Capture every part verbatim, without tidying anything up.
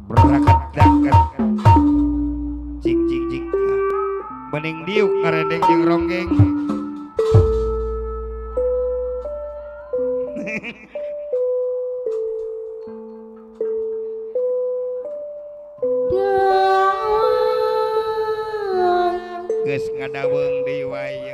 berangkat dakat cing cing cing bening diuk ngarendeng jeung ronggeng geus ngadaweung deui wae ye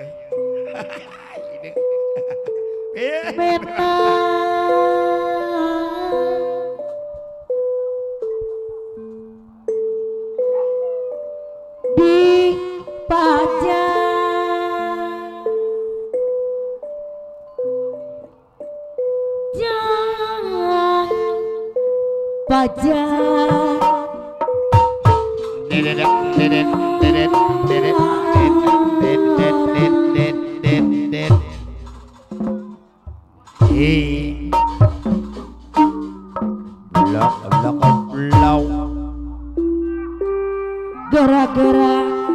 di pajak jangan pajak dedet dedet dedet dedet dedet dedet dedet dedet eh blok blok blok gara-gara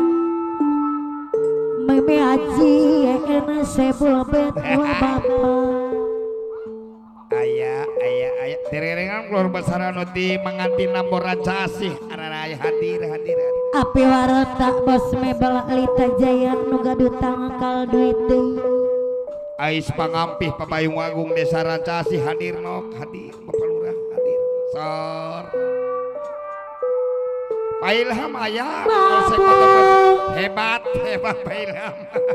meme aji enak sebul bet bapak aya aya aya dererengan keluar basara nuti mengantin nambor raca asih araraya hadir hadir api warata bos mebel lita jaya nu gaduh tangkal duit deui ais pangampih papayung agung desa raca asih hadir nok hadir Bapak Lurah hadir sor Pak Ilham aya hebat hebat Pak Ilham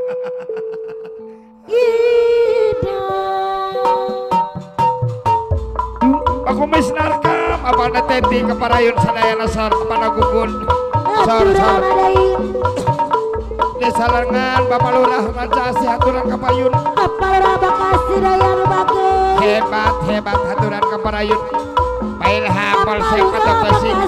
Aku mis narkam apa neteti keparayun sadayana sor kepada gugun sor sor desa lengan Bapak Lurah Raja Asih haturan kapayun Bapak Lurah Bekasi daya nu bagus hebat hebat haturan keparayun Pak Ilham Polsek atau Pesing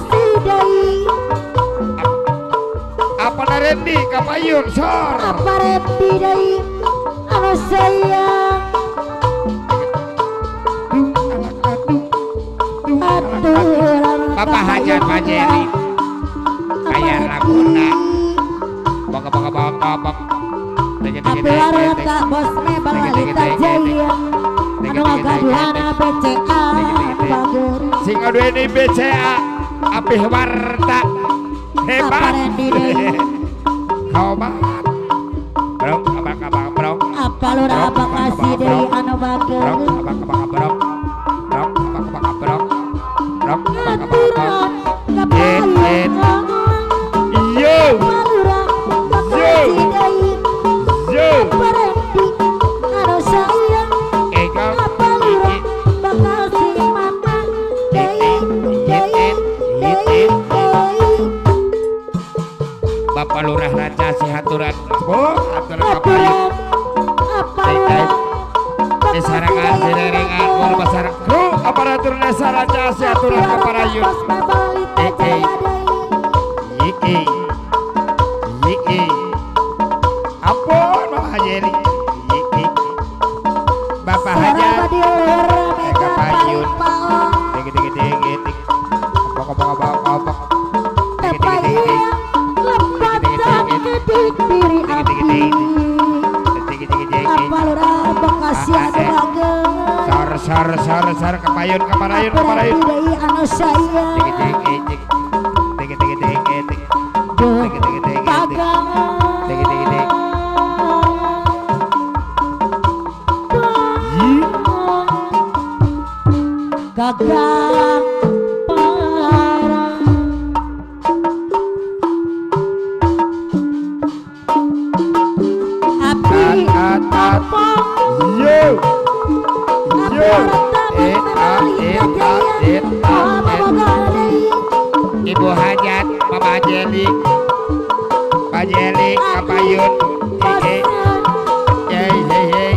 apa narendi kapayun sor apa rendi deui anu sayang Bapak Hajan Majeri kayak laguna baka baka baka baka api warata bos mebel lita jaya anu gaduhana B C A bager sing adueni B C A api warta hebat hebat brok abak abak brok apa Lurah Bekasi deui anu bager brok abak abak brok brok abak abak brok brok abak abak brok yen yo yo yo anu sayang eka apa Lurah Bekasi mata deui deui deui Bapak Lurah Raja Asih haturan oh haturan kapayun apa Lurah desa rengan dererengan keluar basarang kru aparatur desa Raja Asih haturan kaparayun eh eh yi yi yi ampun Bapak Hajeri yi yi Bapak Hajar kapayun digi digi digi digi bok bok bok bok bok digi digi digi apa Lurah Bekasi anu bager sar sar sar sar kapayun kaparayun kaparayun deui anu sayang digi digi digi digi digi digi digi digi digi digi pagangan digi digi digi gagang parah api tapong yo yo eh ah eh ah eh ah Ibu Hajat Bapak Jeli Pak Jeli kapayun eh eh eh eh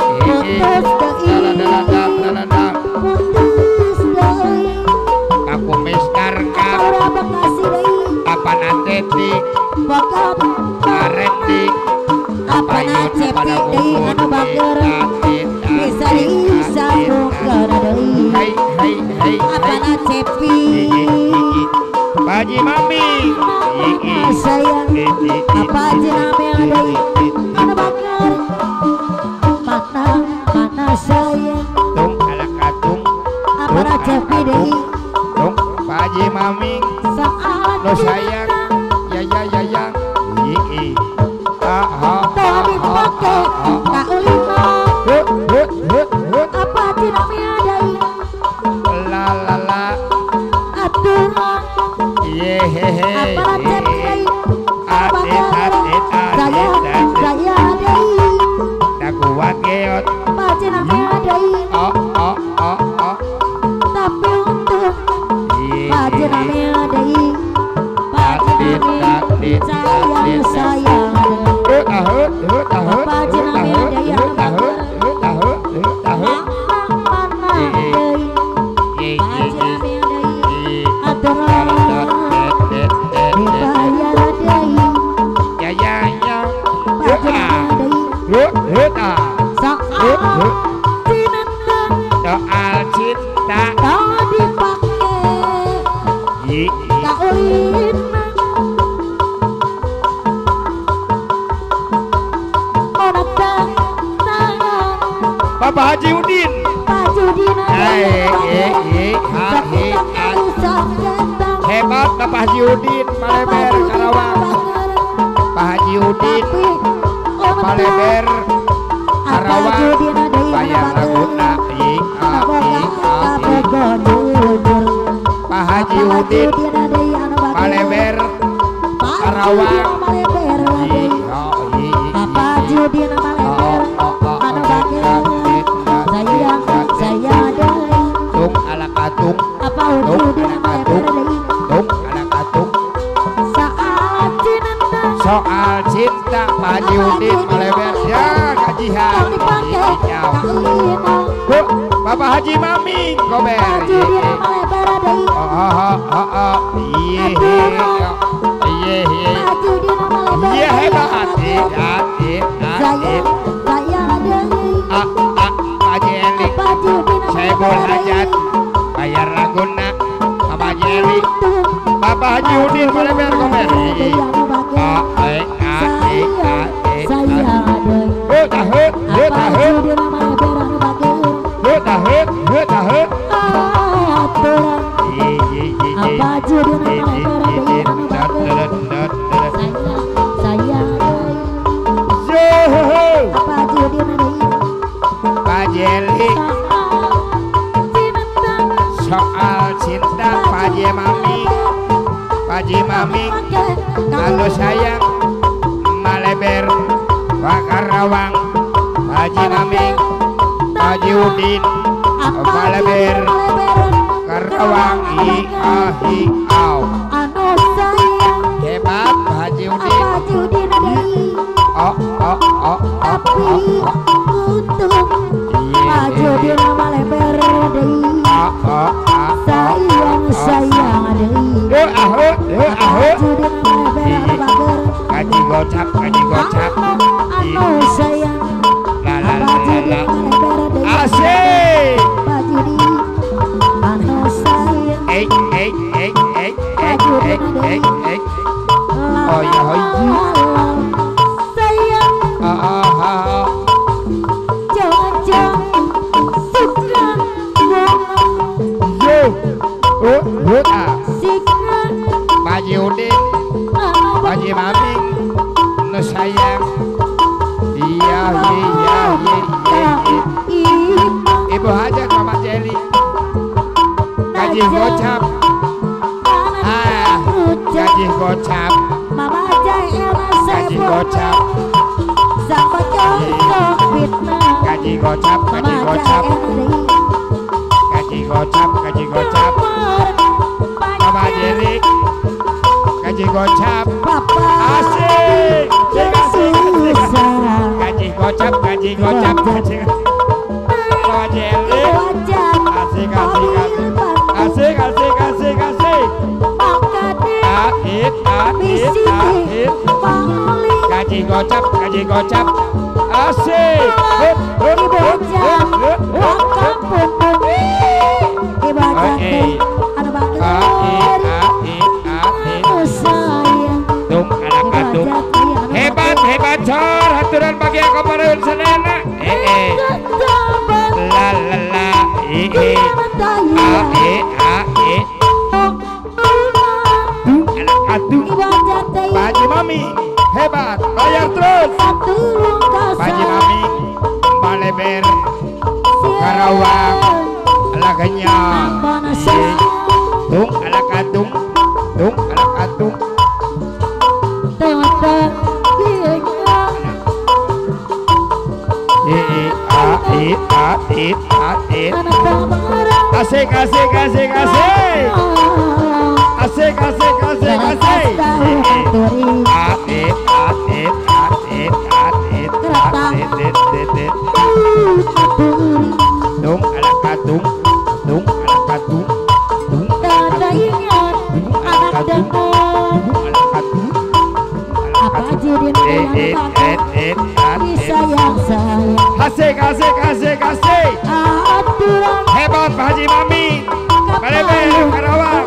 aku mister kap apa nanti karendi apa nacepi deui anu bager bisa disambung kana deui hai hai hai apa nacepi Pak Haji Mami sayang apa aja name deui anu bager mana mana sayang tung ala katung apa nacepi deui tung Pak Haji Maming lo sayang ya ya ya ya i ah ha ha ha hut hut hut hut apa dinamnya dai la la la aturan ye he he apa dai atit atit saya atit saya dai tak kuat geot apa dinamnya dai oh oh oh oh tapi untuk apa dinamnya dai atit atit sayang sayang hut ah hut hut ah hut apa dinamnya dai hut ah hut hut ah hut hut ah hut mana dai ye apa ye dinamnya dai ye aturan dibayar dai ya ya ya apa dinamnya dai hut hut ah soal dinamnya soal cinta kau dipakai ye kaulin menatang tangan Bapak Haji Udin baju dinamnya eh eh eh ha he ha hebat Bapak Haji Udin Maleber Karawang Pak Haji Udin Maleber Karawang bayar laguna i a i a i Pak Haji Udin Maleber Karawang i a i apa judin maleber anu bager sayang saya deui tung ala katung apa tung judin ala maleber katung deui tung ala katung saat cinta soal cinta Pak Haji Udin Maleber ya kajian kau dipakai kaulin Bu, Bapak Haji Maming kober baju dina maleber deui oh oh oh oh iya iya iya baju dina maleber iya hebat deui atit atit sayang saya deui ah ah Pak Jeli baju dina Saiful Hajat bayar laguna Bapak Jeli Bapak Haji Udin Maleber kober ah eh ah eh ah eh saya deui hut ah hut hut ah hut baju dina maleber anu bager hut ah hut hut ah hut aturan iya iya iya apa judina maleber deui anu bager saya saya deui apa judina deui Pak Jeli cinta soal cinta Pak Haji Maming Pak Haji Maming anu sayang Maleber Pak Karawang Pak Haji Maming Pak Haji Udin Maleber Karawang i ah i au anu sayang hebat Pak Haji Udin apa judina deui oh oh oh oh tapi oh oh untuk baju dina maleber deui ah ah ah sayang sayang deui hut ah hut hut ah hut baju dina maleber anu bager kaji gocap kaji gocap anu sayang la la la baju la dina maleber deui asik baju di anu sayang eh eh eh eh eh eh eh eh oh ya oh sayang ah ah ah jangan-jangan suka yo hut hut ah sikna Pak Haji Udin Pak Haji Maming nu sayang iya iya iya iya Ibu Hajat Mama Jeli kaji gocap ah kaji gocap Mama Jaela kaji sebut gocap Sampai contoh fitnah kaji gocap kaji Mama gocap Jaela kaji gocap kaji gocap Mama Jeli kaji gocap Papa asik asik asik asik susah kaji gocap kaji gocap kaji Mama Jeli Wajah asik asik asik asik asik asik asik atit atit atit kaji gocap kaji gocap asik hut hut hut hut hut hut hut atit atit atit tung anak atung hebat hebat cor haturan bagi yang kemarin senena eh eh la la la eh eh a eh a eh Karawang ala kenyang tung ala katung tung ala katung i a i a i a i asik asik asik asik asik asik asik asik atit atit atit atit atit atit tung ala katung tung ala katung tung Tanda ingat anak dengar apa jadi disayang sayang asik asik asik asik aturan hebat Pak Haji Mami Palebe Karawang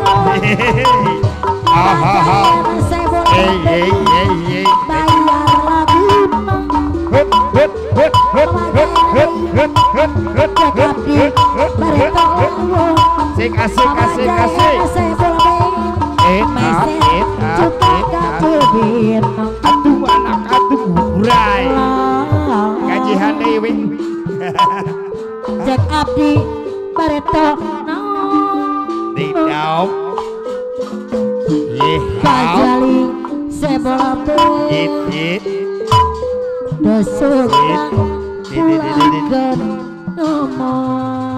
hahaha hey hey hey hey bayar lagu hut hut hut hut hut hut hut hut hut hut hut hut hut asik asik asik asik eta eta eta atuh anak atuh gurai gajihan deui Jack Abdi Bareto Didau Kajali Sebolape Yit yit Dosuk Pulangkan Nomor